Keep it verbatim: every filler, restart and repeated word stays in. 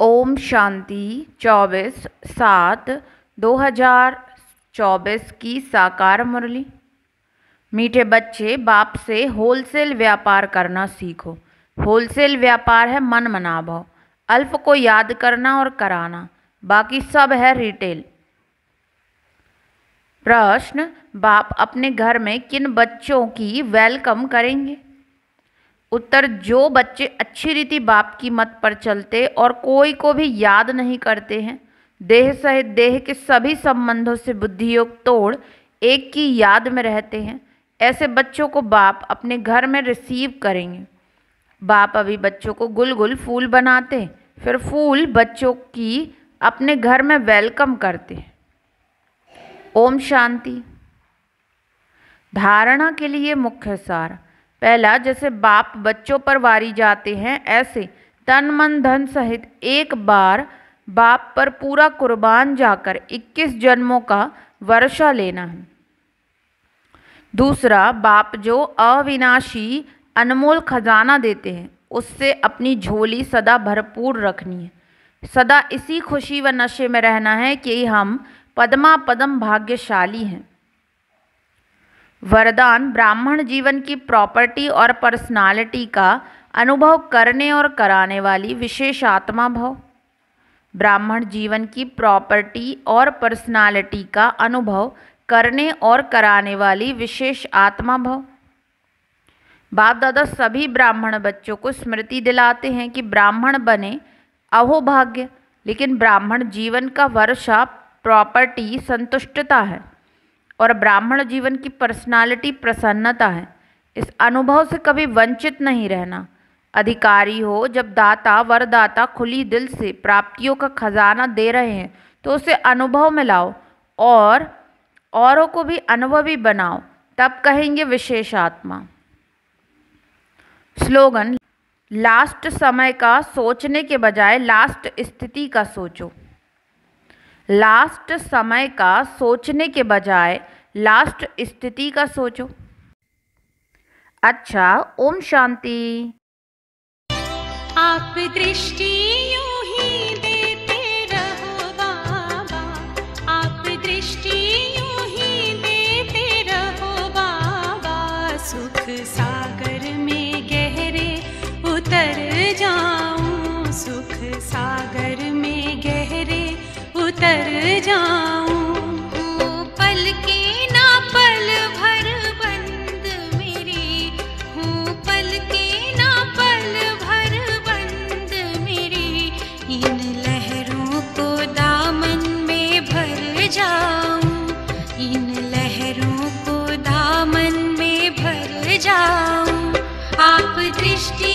ओम शांति चौबीस सात दो हजार चौबीस की साकार मुरली। मीठे बच्चे, बाप से होलसेल व्यापार करना सीखो। होलसेल व्यापार है मन मनाभाव, अल्प को याद करना और कराना, बाकी सब है रिटेल। प्रश्न, बाप अपने घर में किन बच्चों की वेलकम करेंगे? उत्तर, जो बच्चे अच्छी रीति बाप की मत पर चलते और कोई को भी याद नहीं करते हैं, देह सहित देह के सभी संबंधों से बुद्धि योग तोड़ एक की याद में रहते हैं, ऐसे बच्चों को बाप अपने घर में रिसीव करेंगे। बाप अभी बच्चों को गुल गुल फूल बनाते, फिर फूल बच्चों की अपने घर में वेलकम करते। ओम शांति। धारणा के लिए मुख्य सार। पहला, जैसे बाप बच्चों पर वारी जाते हैं, ऐसे तन मन धन सहित एक बार बाप पर पूरा कुर्बान जाकर इक्कीस जन्मों का वर्षा लेना है। दूसरा, बाप जो अविनाशी अनमोल खजाना देते हैं, उससे अपनी झोली सदा भरपूर रखनी है। सदा इसी खुशी व नशे में रहना है कि हम पद्मा पदम भाग्यशाली हैं। वरदान, ब्राह्मण जीवन की प्रॉपर्टी और पर्सनालिटी का अनुभव करने और कराने वाली विशेष आत्मा भव। ब्राह्मण जीवन की प्रॉपर्टी और पर्सनालिटी का अनुभव करने और कराने वाली विशेष आत्मा भव। बाप दादा सभी ब्राह्मण बच्चों को स्मृति दिलाते हैं कि ब्राह्मण बने अहोभाग्य, लेकिन ब्राह्मण जीवन का वर्षा प्रॉपर्टी संतुष्टता है और ब्राह्मण जीवन की पर्सनालिटी प्रसन्नता है। इस अनुभव से कभी वंचित नहीं रहना। अधिकारी हो, जब दाता वरदाता खुली दिल से प्राप्तियों का खजाना दे रहे हैं तो उसे अनुभव में लाओ और औरों को भी अनुभवी बनाओ, तब कहेंगे विशेष आत्मा। स्लोगन, लास्ट समय का सोचने के बजाय लास्ट स्थिति का सोचो। लास्ट समय का सोचने के बजाय लास्ट स्थिति का सोचो। अच्छा, ओम शांति। आप दृष्टि यूं ही देते रहो बाबा, आप दृष्टि यूं ही देते रहो बाबा, सुख सागर में गहरे उतर जाऊं, सुख सागर में गहरे उतर जाऊं। हूँ पल के ना पल भर बंद मेरी, हूँ पल के ना पल भर बंद मेरी, इन लहरों को दामन में भर जाऊं, इन लहरों को दामन में भर जाऊं। आप दृष्टि